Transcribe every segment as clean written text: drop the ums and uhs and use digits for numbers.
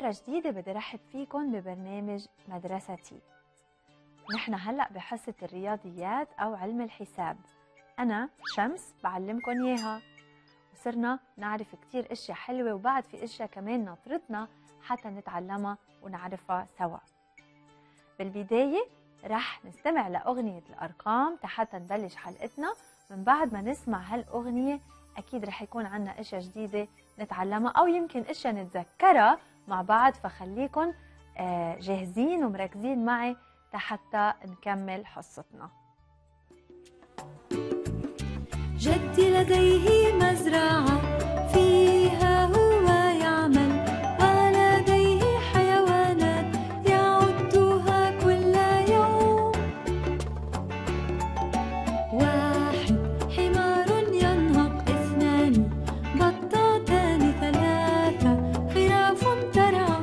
مرة جديدة بدي رحب فيكن ببرنامج مدرستي. نحن هلأ بحصة الرياضيات أو علم الحساب. أنا شمس بعلمكن إياها، وصرنا نعرف كتير أشياء حلوة، وبعد في أشياء كمان ناطرتنا حتى نتعلمها ونعرفها سوا. بالبداية رح نستمع لأغنية الأرقام حتى نبلش حلقتنا. من بعد ما نسمع هالأغنية أكيد رح يكون عنا أشياء جديدة نتعلمها أو يمكن أشياء نتذكرها مع بعض، فخليكن جاهزين ومركزين معي حتى نكمل حصتنا. جدي لديه مزرعة فيها هو يعمل، ولديه حيوانات يعدها كل يوم. واحد حمار ينهق، اثنان بطتان، ثلاثة خراف ترعى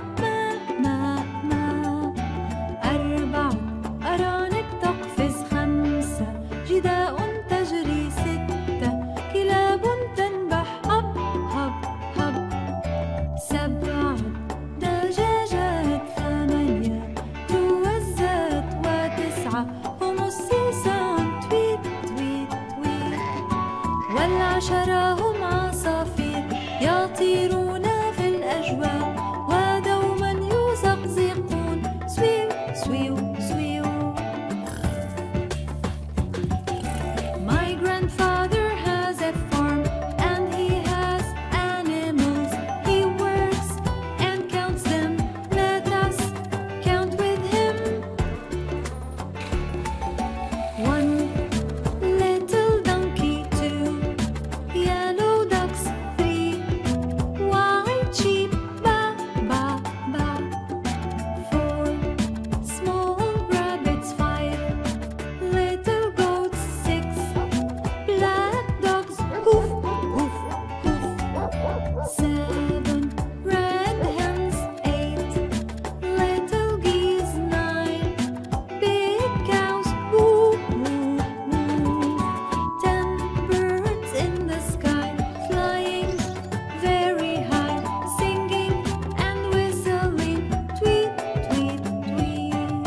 ما. أربعة أرانب تقفز، خمسة جداء تجري، ستة كلاب تنبح هب هب هب، سبعة دجاجات، ثمانية روزات، وتسعة هم السيسان تويت تويت تويت، والعشرة هم عصافير يطيرون في الأجواء ودوما يزقزقون سويو سويو سويو. My grandfather has a farm and he has animals. He works and counts them. Let us count with him. One little donkey, two yellow ducks, three white sheep, ba ba ba. Four small rabbits, five little goats, six black dogs, hoof hoof hoof. Seven red hens, eight little geese, nine big cows, moo moo moo. 10 birds in the sky, flying very high, singing and whistling, tweet tweet tweet.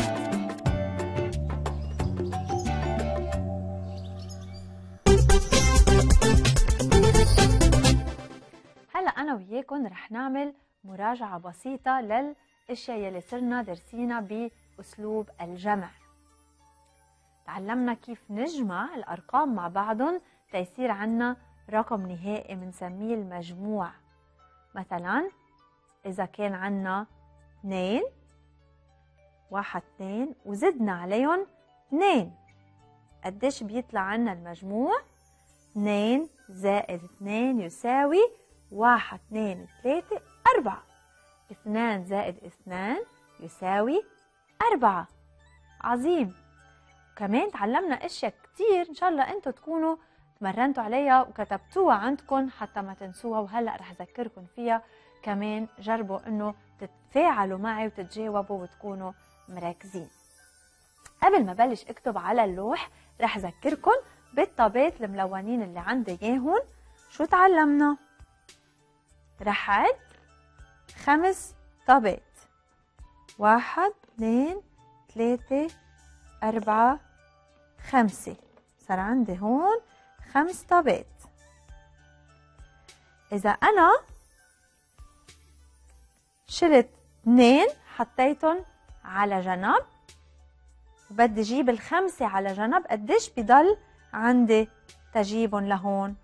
هلأ أنا وياكن رح نعمل مراجعة بسيطة للأشياء يلي صرنا درسينا بأسلوب الجمع. تعلمنا كيف نجمع الأرقام مع بعضهم تيصير عنا رقم نهائي منسميه المجموع. مثلا إذا كان عنا 2 1 2 وزدنا عليهم 2، قديش بيطلع عنا المجموع؟ 2 زائد 2 يساوي 1 2 3 4. 2 زائد 2 يساوي 4. عظيم. وكمان تعلمنا اشياء كتير ان شاء الله انتم تكونوا تمرنتوا عليها وكتبتوها عندكم حتى ما تنسوها، وهلا رح اذكركم فيها كمان. جربوا انه تتفاعلوا معي وتتجاوبوا وتكونوا مركزين. قبل ما بلش اكتب على اللوح رح اذكركم بالطابات الملونين اللي عندي اياهم. شو تعلمنا؟ رح عد 5 طابات، 1 2 3 4 5. صار عندي هون 5 طابات. إذا أنا شلت 2 حطيتهم على جنب وبدي جيب ال5 على جنب، قديش بضل عندي تجيبهم لهون؟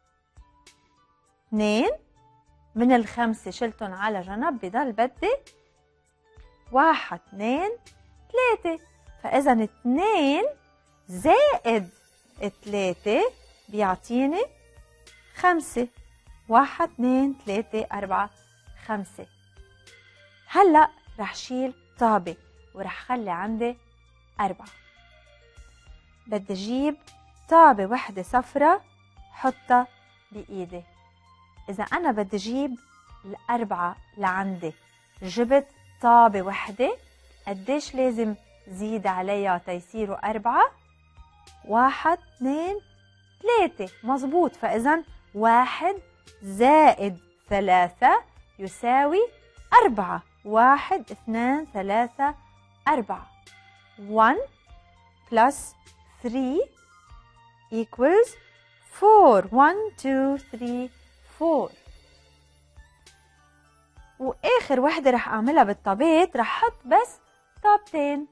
2 من ال5 شلتهم على جنب، بضل بدي 1 2 3. فإذا 2 زائد 3 بيعطيني 5. 1 2 3 4 5. هلأ رح شيل طابة ورح خلي عندي 4. بدي أجيب طابة وحدة صفرة حطها بإيدي. إذا أنا بدي أجيب 4 لعندي، جبت طابة وحدة، قديش لازم زيد عليها تيصيروا 4؟ 1 2 3. مظبوط. فإذا 1 زائد 3 يساوي 4. 1 2 3 4. 1 plus 3 equals 4. 1 2 3 4. وآخر وحدة رح أعملها بالطابات، رح أحط بس طابتين.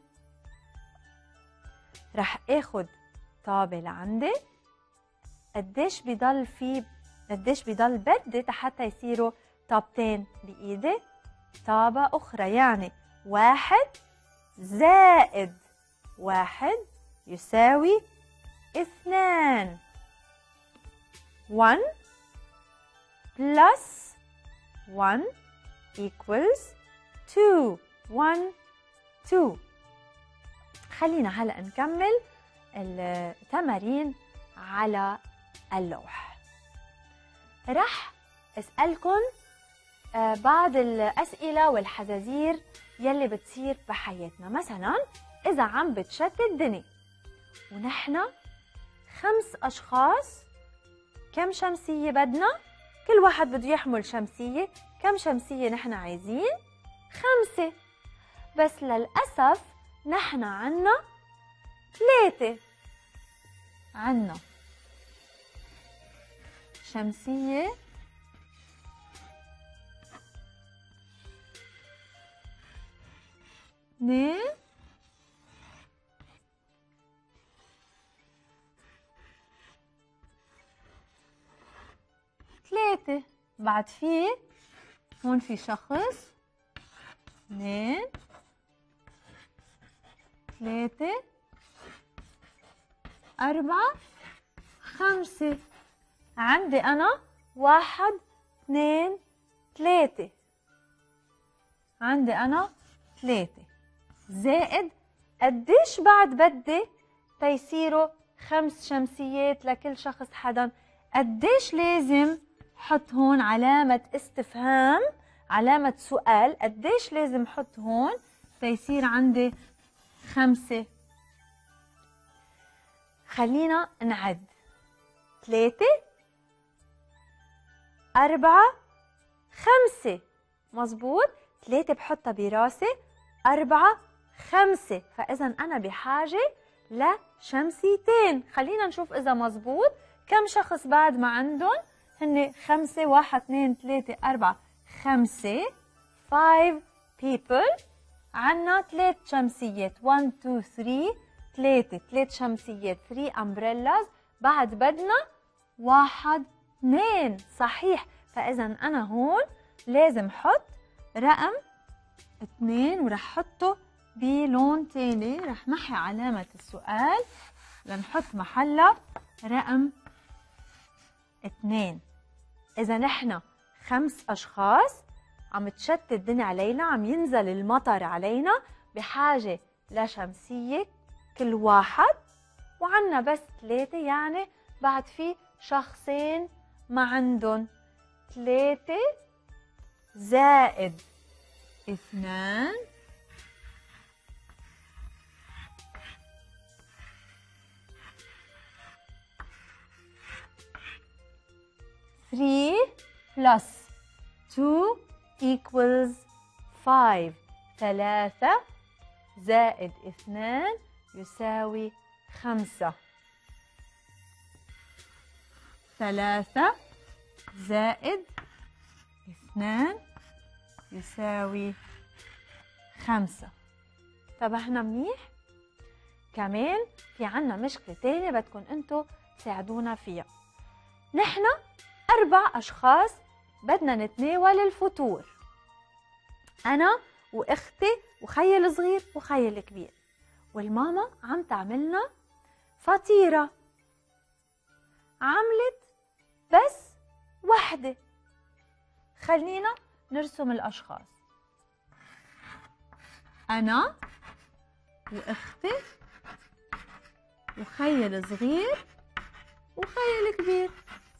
رح آخد طابة لعندي، قديش بضل بدي حتى يصيروا طابتين بإيدي؟ طابة أخرى، يعني 1 زائد 1 يساوي 2. 1 plus 1 equals 2. 1 2. خلينا هلأ نكمل التمارين على اللوح. رح أسألكم بعض الأسئلة والحزازير يلي بتصير بحياتنا. مثلا إذا عم بتشتت الدنيا ونحن 5 أشخاص، كم شمسية بدنا؟ كل واحد بده يحمل شمسية. كم شمسية نحن عايزين؟ 5. بس للأسف نحن عنا 3. عنا شمسية اثنين 3. بعد في هون في شخص 2 3 4 5. عندي أنا 1 2 3. عندي أنا 3 زائد قديش بعد بدي تيصيروا 5 شمسيات لكل شخص حدا؟ قديش لازم حط هون علامة استفهام، علامة سؤال؟ قديش لازم حط هون تيصير عندي 5؟ خلينا نعد. 3 4 5. مظبوط. 3 بحطها براسي، 4 5. فإذا أنا بحاجة لشمسيتين. خلينا نشوف إذا مظبوط. كم شخص بعد ما عندهم؟ هن 5. 1 2 3 4 5. 5 people. عنا 3 شمسيات. 1 2 3. 3 شمسيات. 3 umbrellas. بعد بدنا 1 2. صحيح. فإذا أنا هون لازم حط رقم 2 ورح حطه بلون تاني. رح محي علامة السؤال لنحط محلها رقم 2. إذا نحن 5 أشخاص عم تشتت الدنيا علينا، عم ينزل المطر علينا، بحاجة لشمسية كل واحد، وعنا بس 3، يعني بعد في شخصين ما عندن. 3 زائد 2 3 plus 2 equals 5. 3 زائد 2 يساوي 5. 3 زائد 2 يساوي 5. انتبهنا منيح؟ كمان في عنا مشكلة تانية بدكم انتو تساعدونا فيها. نحن 4 أشخاص بدنا نتناول الفطور، أنا وأختي وخيي الصغير وخيي الكبير، والماما عم تعملنا فطيرة، عملت بس وحدة. خلينا نرسم الأشخاص، أنا وأختي وخيي الصغير وخيي الكبير.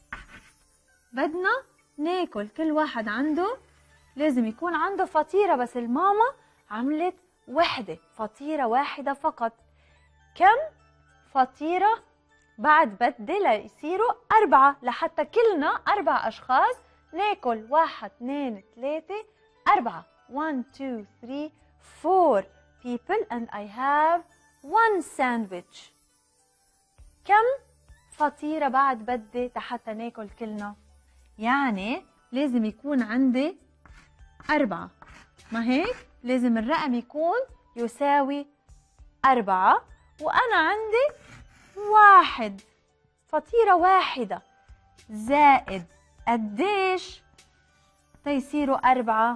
بدنا ناكل، كل واحد عنده لازم يكون عنده فطيرة، بس الماما عملت وحدة، فطيرة واحدة فقط. كم فطيرة بعد بدي ليصيروا 4 لحتى كلنا 4 أشخاص ناكل؟ 1 2 3 4. 1 2 3 4 people and I have 1 sandwich. كم فطيرة بعد بدي حتى ناكل كلنا؟ يعني لازم يكون عندي 4، ما هيك؟ لازم الرقم يكون يساوي 4 وأنا عندي 1، فطيرة واحدة زائد قديش تيصيروا 4؟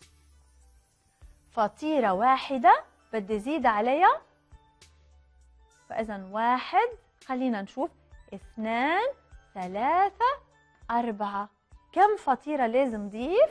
فطيرة واحدة بدي زيد عليها، فإذا 1 خلينا نشوف 2 3 4. كم فطيرة لازم ضيف؟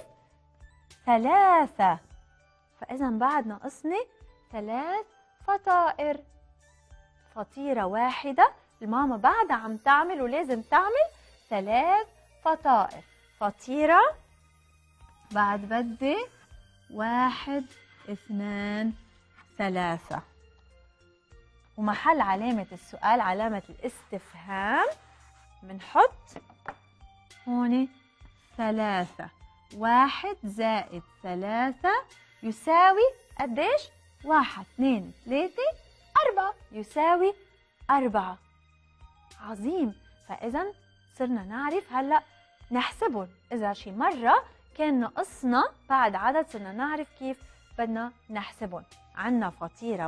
3. فإذا بعد ناقصني 3 فطائر. فطيرة واحدة الماما بعدها عم تعمل ولازم تعمل 3 فطائر. فطيرة بعد بدي 1 2 3 ومحل علامة السؤال علامة الاستفهام بنحط هون 3. 1 زائد 3 يساوي قديش؟ 1 2 3 4 يساوي 4. عظيم. فإذا صرنا نعرف هلأ نحسبهم. إذا شي مرة كان ناقصنا بعد عدد صرنا نعرف كيف بدنا نحسبهم. عنا فطيرة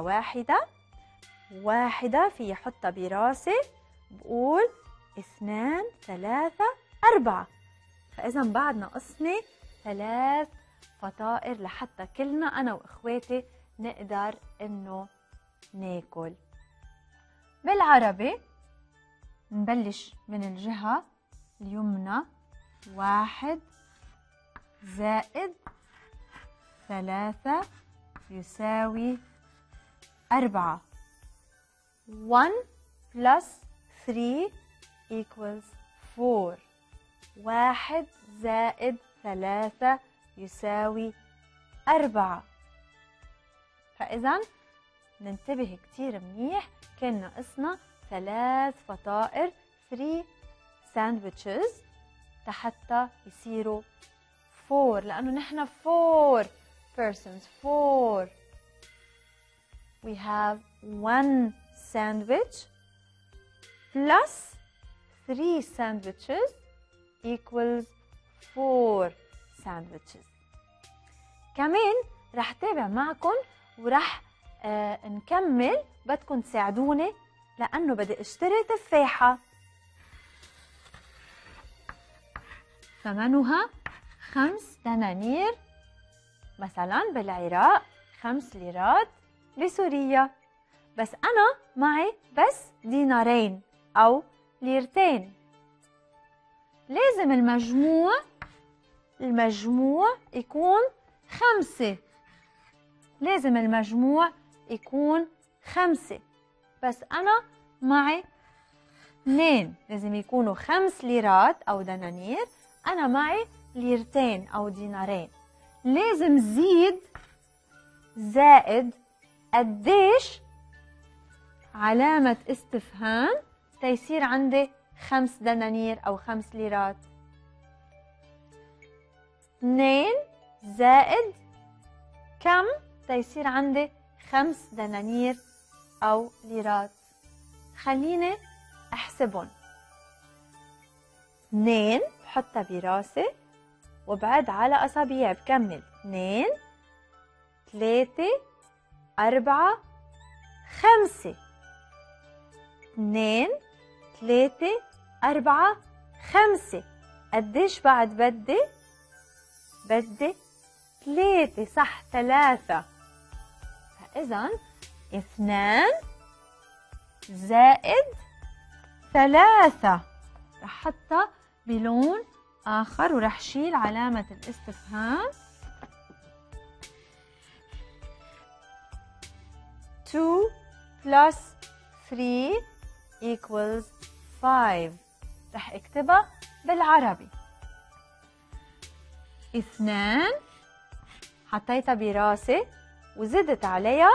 واحدة في حطها براسي بقول 2 3 4. فإذا بعد ناقصني 3 فطائر لحتى كلنا أنا وإخواتي نقدر إنه ناكل. بالعربي نبلش من الجهة اليمنى. 1 زائد 3 يساوي 4. 1 plus 3 equals 4. 1 زائد 3 يساوي 4. فإذا ننتبه كتير منيح، كان ناقصنا 3 فطائر 3 sandwiches حتى يصيروا 4 لأنه نحن 4 persons. 4 we have 1 sandwich plus 3 sandwiches equals 4 sandwiches. كمان رح تابع معكم ورح نكمل. بدكم تساعدوني لأنه بدي اشتري تفاحة ثمنها 5 دنانير مثلا بالعراق، 5 ليرات بسوريا، بس أنا معي بس دينارين أو ليرتين. لازم المجموع يكون 5. لازم المجموع يكون 5 بس أنا معي 2. لازم يكونوا 5 ليرات أو دنانير، أنا معي ليرتين أو دينارين. لازم زيد زائد قديش علامة استفهام تيصير عندي 5 دنانير أو 5 ليرات. 2 زائد كم تيصير عندي 5 دنانير أو ليرات. خليني أحسبهم. 2 بحطها براسي وبعد على أصابيع بكمل 2 3 4 5. 2 3 4 5. قديش بعد بدي 3 صح 3. فإذا 2 زائد 3 رح حطها بلون آخر ورح شيل علامة الاستفهام. 2 plus 3 equals 5. رح اكتبها بالعربي. 2 حطيتها براسي وزدت عليها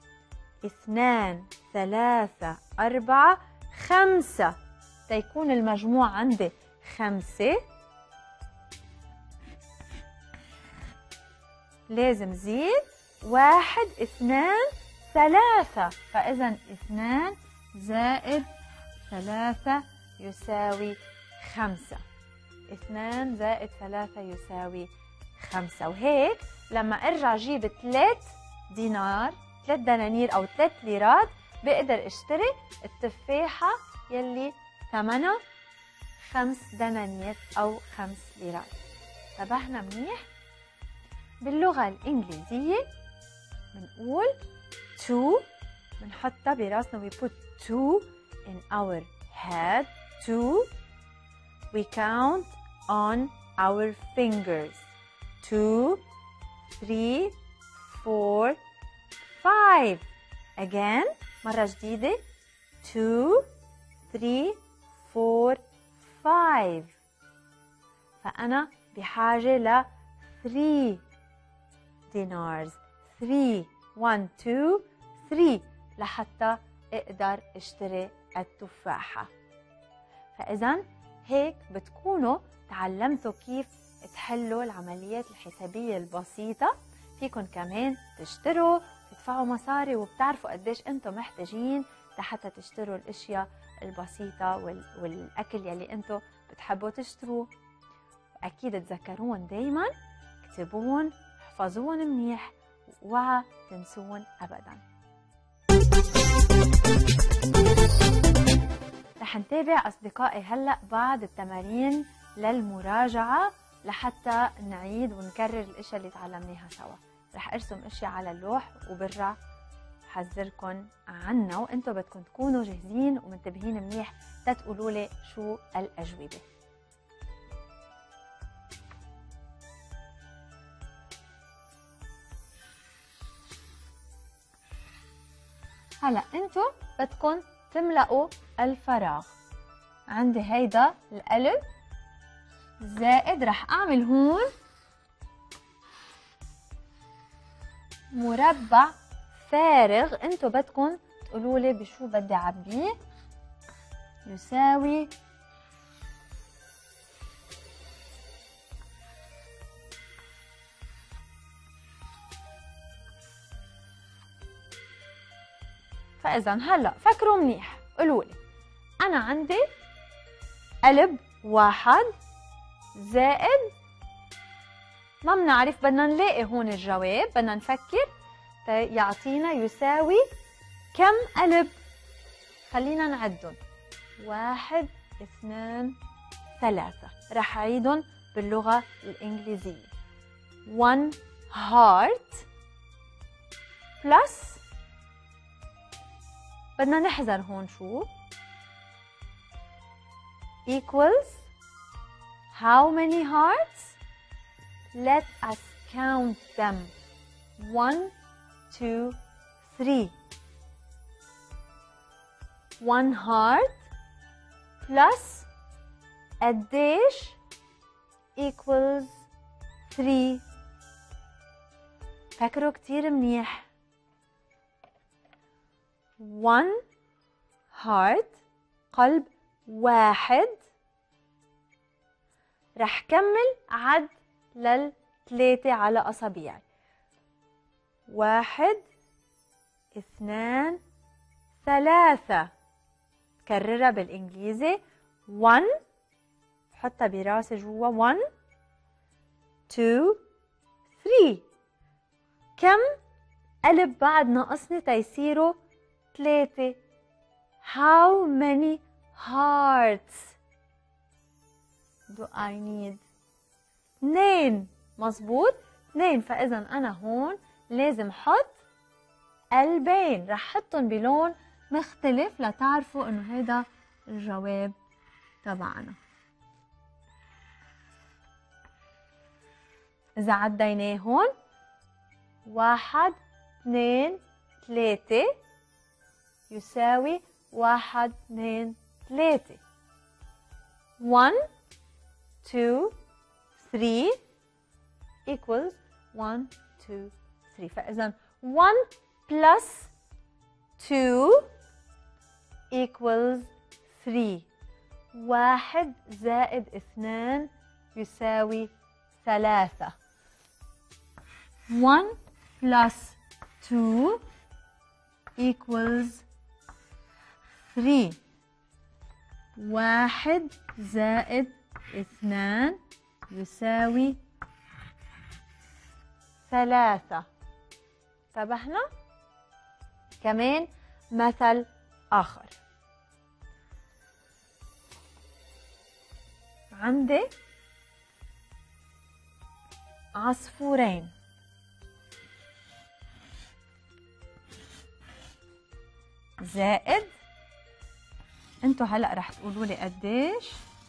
2 3 4 5 تيكون المجموع عندي 5. لازم زيد 1 2 3. فإذا 2 زائد 3 يساوي 5. 2 زائد 3 يساوي 5. وهيك لما ارجع جيب 3 دنانير أو 3 ليرات بقدر اشتري التفاحة يلي ثمنها 5 دنانير أو 5 ليرات. انتبهنا منيح؟ باللغة الإنجليزية بنقول two، بنحطها براسنا we put two in our head. two. We count on our fingers. 2 3 4 5. Again مرة جديدة. 2 3 4 5. فأنا بحاجة ل 3 دينارز. 3 1 2 3 لحتى اقدر اشتري التفاحة. فإذا هيك بتكونوا تعلمتوا كيف تحلوا العمليات الحسابية البسيطة. فيكن كمان تشتروا، تدفعوا مصاري، وبتعرفوا قديش انتم محتاجين لحتى تشتروا الاشياء البسيطة والاكل يلي انتم بتحبوا تشتروه. واكيد تذكروهم دايما، اكتبوهم، احفظوهم منيح، واوعى تنسوهم ابدا. رح نتابع أصدقائي هلأ بعض التمارين للمراجعة لحتى نعيد ونكرر الأشياء اللي تعلمناها سوا. رح أرسم أشياء على اللوح وبرجع حذركن عنها، وأنتوا بدكم تكونوا جاهزين ومنتبهين منيح تتقولوا لي شو الأجوبة. هلأ أنتوا بدكم تملأوا الفراغ. عندي هيدا القلب زائد رح أعمل هون مربع فارغ. انتو بدكم تقولوا لي بشو بدي أعبيه. يساوي فإذا هلا فكروا منيح، قولوا لي أنا عندي قلب 1 زائد، ما بنعرف، بدنا نلاقي هون الجواب، بدنا نفكر يعطينا يساوي كم قلب. خلينا نعدهم 1 2 3. رح أعيدهم باللغة الإنجليزية. 1 heart plus، بدنا نحذر هون شو equals how many hearts. Let us count them. 1 2 3. 1 heart plus قديش equals 3. فكروا كتير منيح. 1 heart قلب 1. رح كمل عد لل3 على أصابيعي. 1 2 3. كررها بالإنجليزي. 1 حطها براسي جوا. 1 2 3. كم قلب بعد ناقصني تيصيروا 3؟ How many hearts do I need؟ 2. مظبوط 2. فإذا أنا هون لازم حط قلبين، رح حطهم بلون مختلف لتعرفوا إنه هيدا الجواب تبعنا. إذا عديناه هون 1 2 3 يساوي 1 2 3. 1 2 3 equals 1 2 3. فإذا 1 plus 2 equals 3. 1 زائد 2 يساوي 3. 1 plus 2 equals 3. 1 زائد 2 يساوي 3. انتبهنا؟ كمان مثل آخر. عندي عصفورين زائد، انتوا هلأ رح تقولوا لي قديش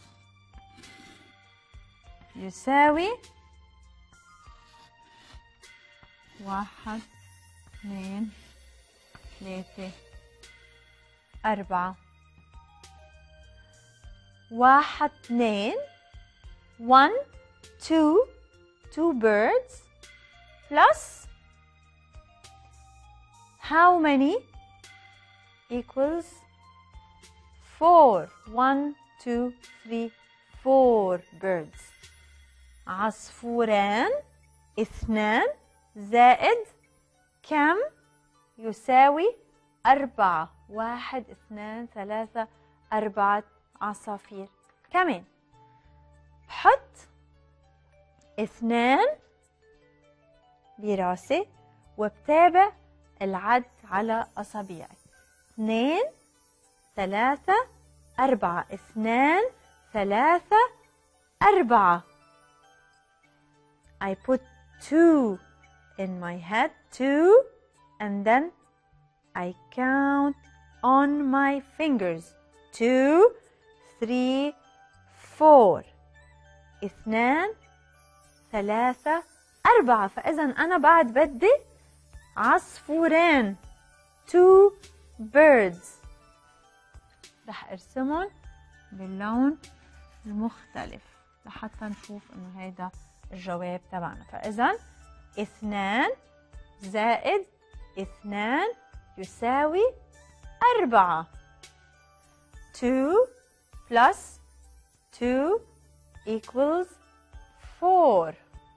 يساوي 1 2 3 4. 1 2 1 2 birds plus how many equals 4. 1 2 3 4 birds. عصفوران 2 زائد كم يساوي 4. 1 2 3 4 عصافير. كمان بحط 2 براسي وبتابع العد على أصابعي. 2 3 4. 2 3 4. I put 2 in my head, 2, and then I count on my fingers. 2 3 4. 2 3 4. فإذا أنا بعد بدي عصفورين 2 birds. رح أرسمهم باللون المختلف لحتى نشوف إنه هيدا الجواب تبعنا. فإذا 2 زائد 2 يساوي 4. 2 plus 2 equals 4.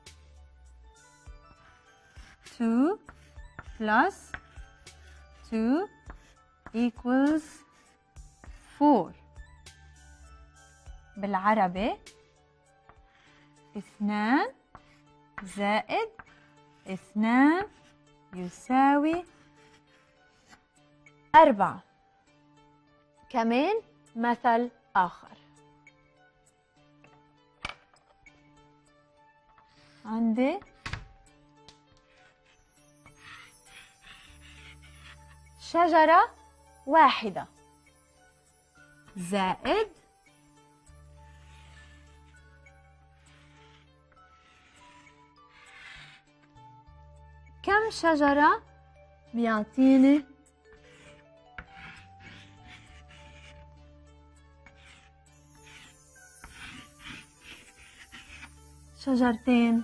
2 plus 2 equals 4. بالعربي 2 زائد 2 يساوي 4. كمان مثل آخر. عندي شجرة واحدة زائد كم شجرة بيعطيني شجرتين.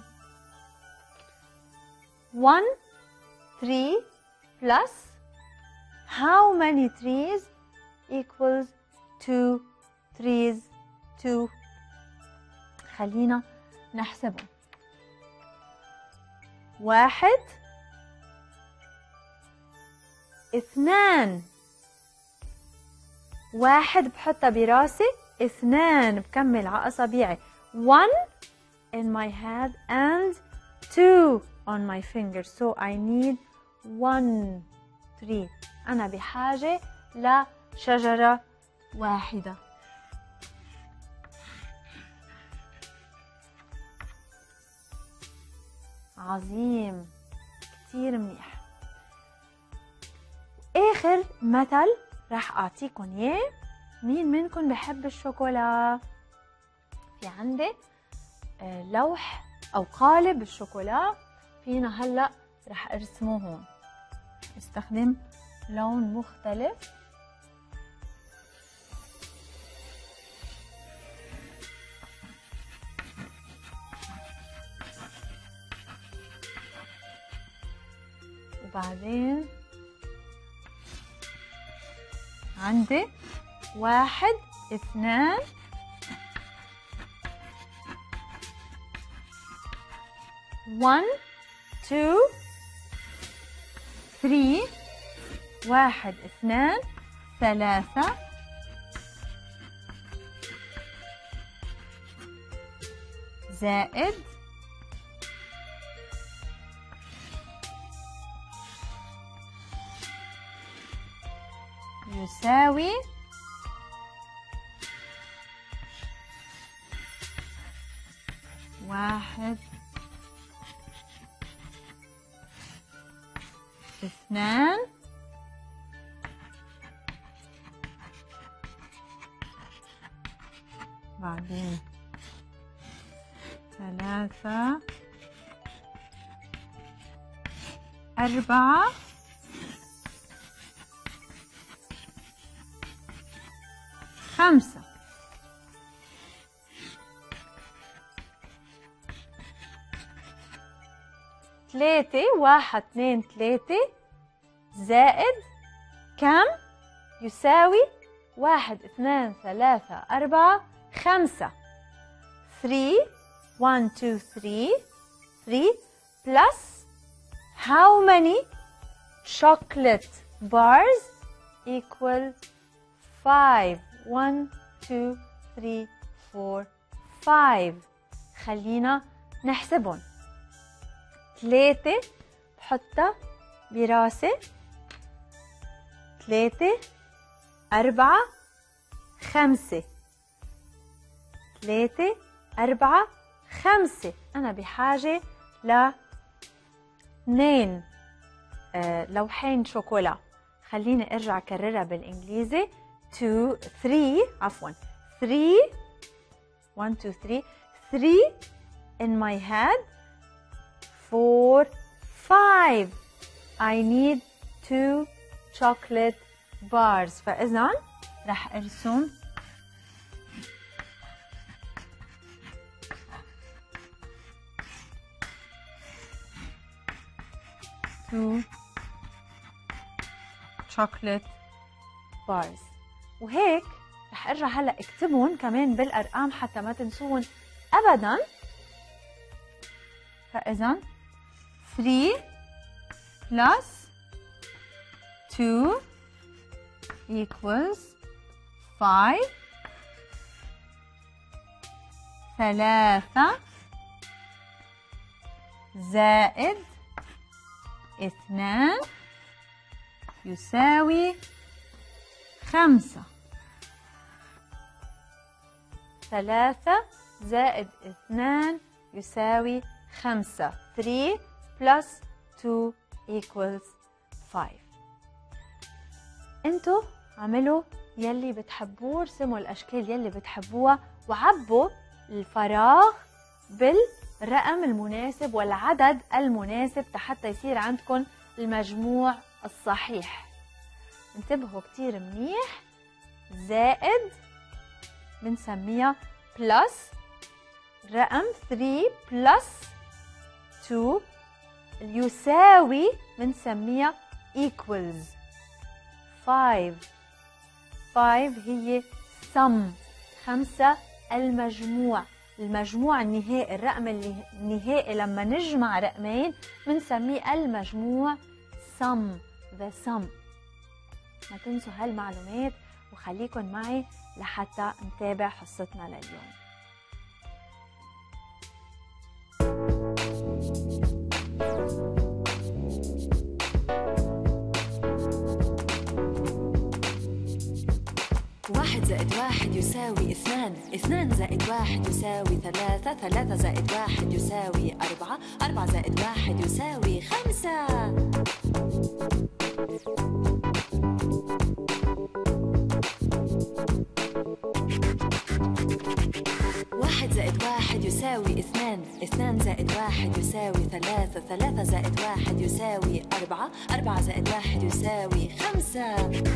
1 3 plus how many trees equals 2 trees. 2. خلينا نحسبهم. 1 2. 1 بحطها براسي، 2 بكمل على أصابعي. 1 in my head and 2 on my fingers. So I need 1 tree. أنا بحاجة لشجرة واحدة. عظيم، كتير منيح. آخر مثل راح أعطيكم إياه. مين منكم بحب الشوكولا؟ في عندي لوح أو قالب الشوكولا، فينا هلأ راح أرسمه هون. استخدم لون مختلف. وبعدين عندي 1 2 1 2 3 1 2 3 زائد يساوي واحد اثنان بعدين ثلاثة أربعة خمسة ثلاثة واحد اثنين ثلاثة زائد كم؟ يساوي واحد اثنان ثلاثة أربعة خمسة 3 1 2 3 plus how many chocolate bars equal 5 1 2 3 4 5 خلينا نحسبهم 3 بحطها براسي 3 4 5 3 4 5 أنا بحاجة ل 2 لوحين شوكولا خليني أرجع أكررها بالإنجليزي 2 3 عفوا 3 1 2 3 3 in my head 4 5 I need 2 chocolate bars فإذا رح أرسم chocolate bars وهيك رح ارجع هلا اكتبهم كمان بالارقام حتى ما تنسوهم ابدا فاذا 3 plus 2 equals 5 3 زائد 2 يساوي 5 3 زائد 2 يساوي 5 3 plus 2 equals 5 انتوا عملوا يلي بتحبوه ارسموا الاشكال يلي بتحبوها وعبوا الفراغ بالرقم المناسب والعدد المناسب حتى يصير عندكم المجموع الصحيح انتبهوا كتير منيح زائد بنسميها بلس رقم 3 بلس 2 يساوي بنسميها equals 5 هي sum 5 المجموع النهائي الرقم النهائي لما نجمع رقمين بنسميه المجموع sum the sum ما تنسوا هالمعلومات وخليكن معي لحتى نتابع حصتنا لليوم واحد زائد واحد يساوي اثنان اثنان زائد واحد يساوي ثلاثة ثلاثة زائد واحد يساوي أربعة أربعة زائد واحد يساوي 5 واحد زائد واحد يساوي اثنان اثنان زائد واحد يساوي ثلاثة ثلاثة زائد واحد يساوي أربعة أربعة زائد واحد يساوي 5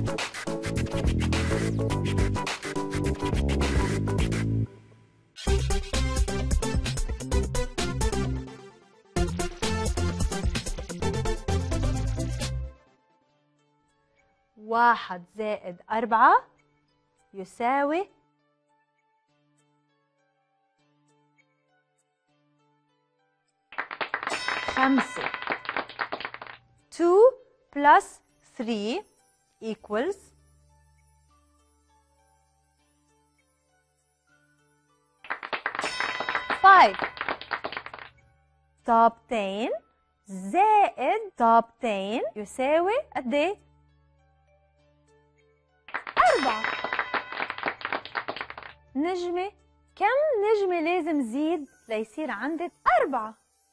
1 زائد 4 يساوي 5 5. 2 plus 3 equals 5. طابتين زائد طابتين يساوي قد ايه؟ 4. نجمة، كم نجمة لازم زيد ليصير عندك 4؟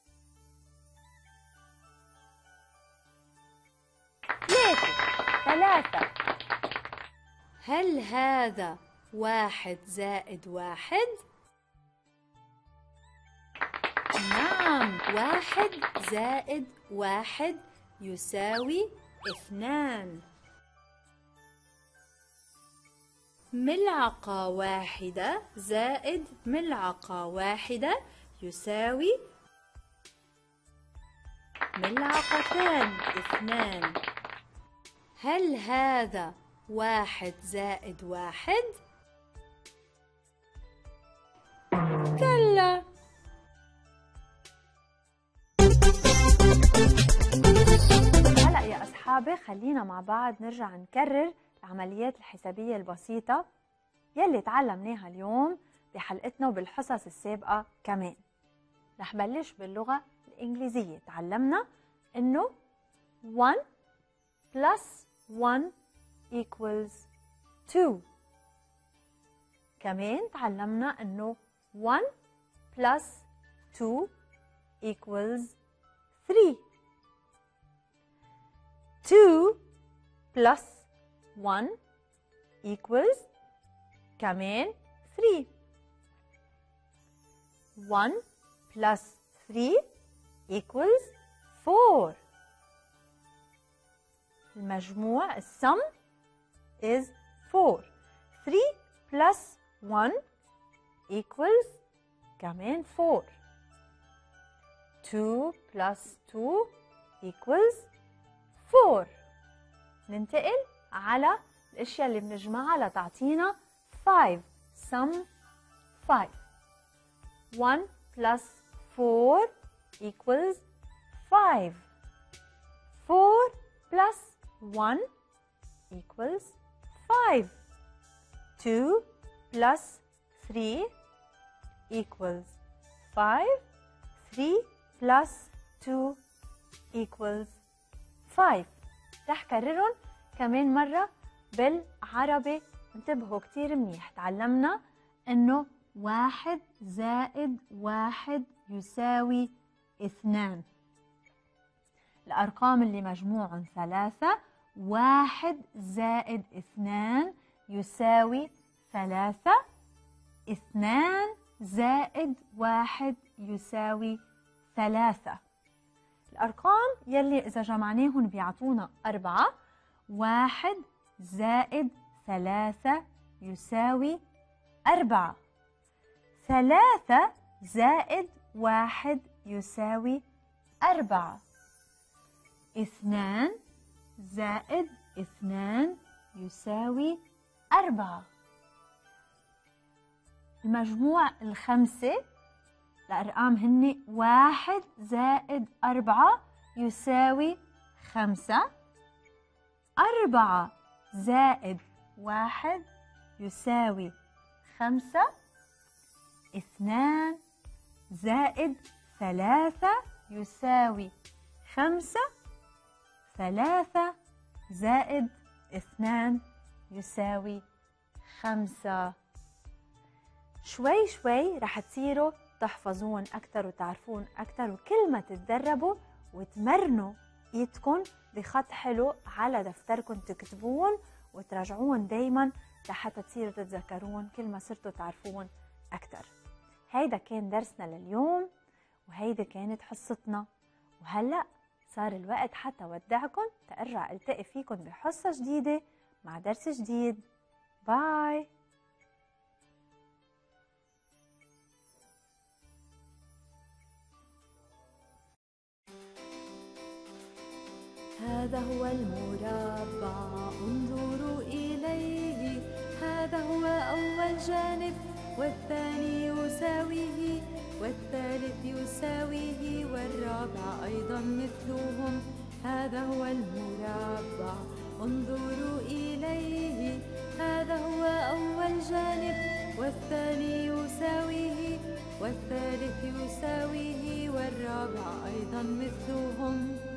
3. هل هذا 1 زائد 1؟ نعم، 1 زائد 1 يساوي 2. ملعقة واحدة زائد ملعقة واحدة يساوي ملعقتان 2. هل هذا 1 زائد 1؟ كلا. هلأ يا أصحابي خلينا مع بعض نرجع نكرر العمليات الحسابية البسيطة يلي تعلمناها اليوم بحلقتنا وبالحصص السابقة كمان. رح بلش باللغة الإنجليزية. تعلمنا إنه 1 plus 1 equals 2. كمان تعلمنا إنه 1 plus 2 equals 3. 2 plus 1 equals كمان 3. 1 plus 3 equals 4. المجموع السم is 4. 3 plus 1 equals كمان 4. 2 plus 2 equals 4. ننتقل على الاشياء اللي بنجمعها لتعطينا 5. sum 5. 1 plus 4 equals 5. 4 plus 1 equals 5. 2 plus 3 equals 5. 3 plus 2 equals 5. رح كررهم كمان مرة بالعربي. انتبهوا كتير منيح. تعلمنا انه 1 زائد 1 يساوي 2. الأرقام اللي مجموعهم 3. 1 زائد 2 يساوي 3. 2 زائد 1 يساوي 3. الأرقام يلي إذا جمعناهم بيعطونا 4. 1 زائد 3 يساوي 4. 3 زائد 1 يساوي 4. 2 زائد 2 يساوي 4. المجموع الخمسة الأرقام هن 1 زائد 4 يساوي 5. 4 زائد 1 يساوي 5. 2 زائد 3 يساوي 5. 3 زائد 2 يساوي 5. شوي شوي رح تصيروا تحفظون أكتر وتعرفون أكتر، وكل ما تتدربوا وتمرنوا إيدكم بخط حلو على دفتركم تكتبون وتراجعون دايما لحتى تصيروا تتذكرون كل ما صرتوا تعرفون أكتر. هيدا كان درسنا لليوم وهيدا كانت حصتنا، وهلأ صار الوقت حتى ودعكم تأرجع التقي فيكم بحصة جديدة مع درس جديد. باي. هذا هو المربع انظروا إليه، هذا هو أول جانب والثاني يساويه والثالث يساويه والرابع أيضا هذا هو المربع انظروا إليه، هذا هو أول جانب والثاني يساويه والثالث يساويه والرابع أيضا مثلهم.